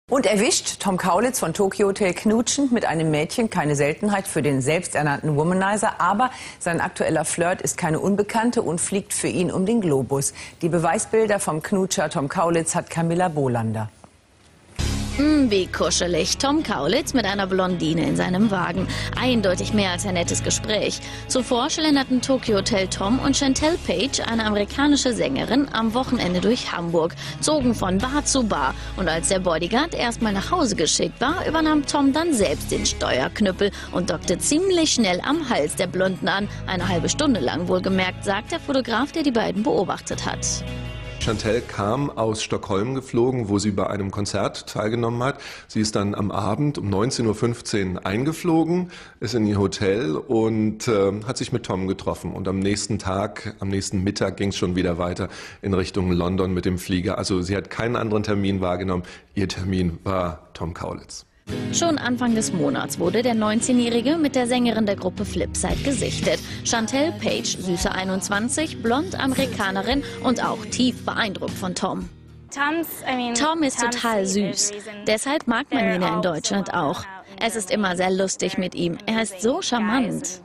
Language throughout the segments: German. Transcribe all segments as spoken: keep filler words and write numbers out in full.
Und erwischt, Tom Kaulitz von Tokyo Hotel knutschend mit einem Mädchen, keine Seltenheit für den selbsternannten Womanizer, aber sein aktueller Flirt ist keine Unbekannte und fliegt für ihn um den Globus. Die Beweisbilder vom Knutscher Tom Kaulitz hat Camilla Bolander. Mm, wie kuschelig. Tom Kaulitz mit einer Blondine in seinem Wagen. Eindeutig mehr als ein nettes Gespräch. Zuvor schlenderten Tokyo Hotel Tom und Chantel Page, eine amerikanische Sängerin, am Wochenende durch Hamburg, zogen von Bar zu Bar. Und als der Bodyguard erstmal nach Hause geschickt war, übernahm Tom dann selbst den Steuerknüppel und dockte ziemlich schnell am Hals der Blonden an. Eine halbe Stunde lang wohlgemerkt, sagt der Fotograf, der die beiden beobachtet hat. Chantel kam aus Stockholm geflogen, wo sie bei einem Konzert teilgenommen hat. Sie ist dann am Abend um neunzehn Uhr fünfzehn eingeflogen, ist in ihr Hotel und äh, hat sich mit Tom getroffen. Und am nächsten Tag, am nächsten Mittag ging es schon wieder weiter in Richtung London mit dem Flieger. Also sie hat keinen anderen Termin wahrgenommen. Ihr Termin war Tom Kaulitz. Schon Anfang des Monats wurde der neunzehnjährige mit der Sängerin der Gruppe Flipside gesichtet. Chantel Page, süße einundzwanzig, blond Amerikanerin und auch tief beeindruckt von Tom. Tom ist total süß. Deshalb mag man ihn ja in Deutschland auch. Es ist immer sehr lustig mit ihm. Er ist so charmant.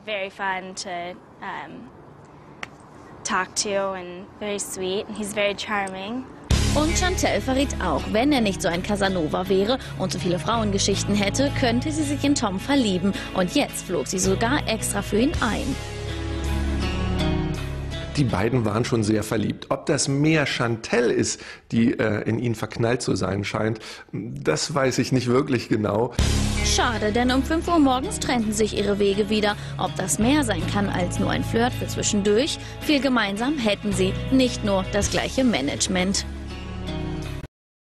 Und Chantel verriet auch, wenn er nicht so ein Casanova wäre und so viele Frauengeschichten hätte, könnte sie sich in Tom verlieben. Und jetzt flog sie sogar extra für ihn ein. Die beiden waren schon sehr verliebt. Ob das mehr Chantel ist, die äh, in ihn verknallt zu sein scheint, das weiß ich nicht wirklich genau. Schade, denn um fünf Uhr morgens trennten sich ihre Wege wieder. Ob das mehr sein kann als nur ein Flirt für zwischendurch? Viel gemeinsam hätten sie, nicht nur das gleiche Management.